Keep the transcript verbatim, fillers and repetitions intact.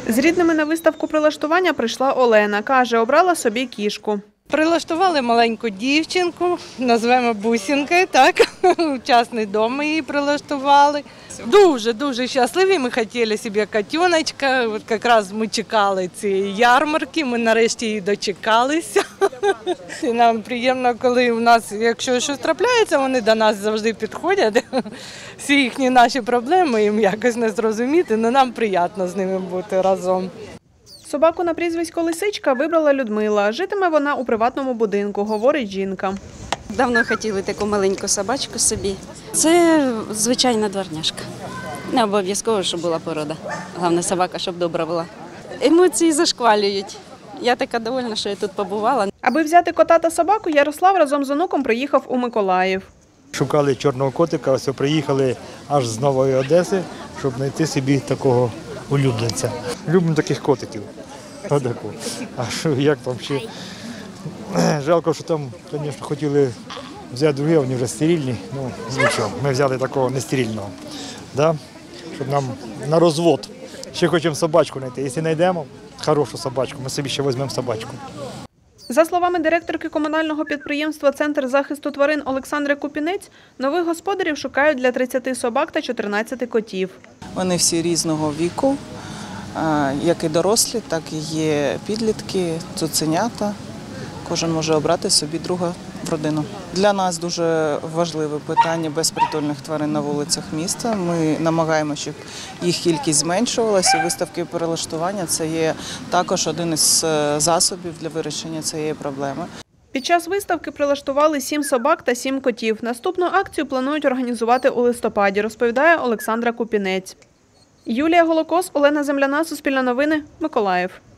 З рідними на виставку прилаштування прийшла Олена. Каже, обрала собі кішку. Прилаштували маленьку дівчинку, назвемо Бусінкою, так, у частний дом ми її прилаштували. Дуже-дуже щасливі, ми хотіли собі котеночка, от якраз ми чекали цієї ярмарки, ми нарешті її дочекалися. І нам приємно, коли у нас, якщо щось трапляється, вони до нас завжди підходять, всі їхні наші проблеми їм якось не зрозуміти, але нам приємно з ними бути разом. Собаку на прізвисько Лисичка вибрала Людмила. Житиме вона у приватному будинку, говорить жінка. Давно хотіли таку маленьку собачку собі. Це звичайна дворняжка. Не обов'язково, щоб була порода. Головне, собака, щоб добра була. Емоції зашквалюють. Я така довольна, що я тут побувала. Аби взяти кота та собаку, Ярослав разом з онуком приїхав у Миколаїв. Шукали чорного котика, ось приїхали аж з Нової Одеси, щоб знайти собі такого улюбленця. Любимо таких котиків. Отаку. А що, як там ще? Жалко, що там, звісно, хотіли взяти другі, вони вже стерильні. Ну, нічого, ми взяли такого нестерильного, да? Щоб нам на розвод. Ще хочемо собачку знайти. Якщо знайдемо хорошу собачку, ми собі ще візьмемо собачку. За словами директорки комунального підприємства «Центр захисту тварин» Олександри Купінець, нових господарів шукають для тридцяти собак та чотирнадцяти котів. Вони всі різного віку, як і дорослі, так і є підлітки, цуценята. Кожен може обрати собі друга в родину. Для нас дуже важливе питання безпритульних тварин на вулицях міста. Ми намагаємося, щоб їх кількість зменшувалася. Виставки прилаштування – це є також один із засобів для вирішення цієї проблеми. Під час виставки прилаштували сім собак та сім котів. Наступну акцію планують організувати у листопаді, розповідає Олександра Купінець. Юлія Голокос, Олена Земляна, Суспільне новини, Миколаїв.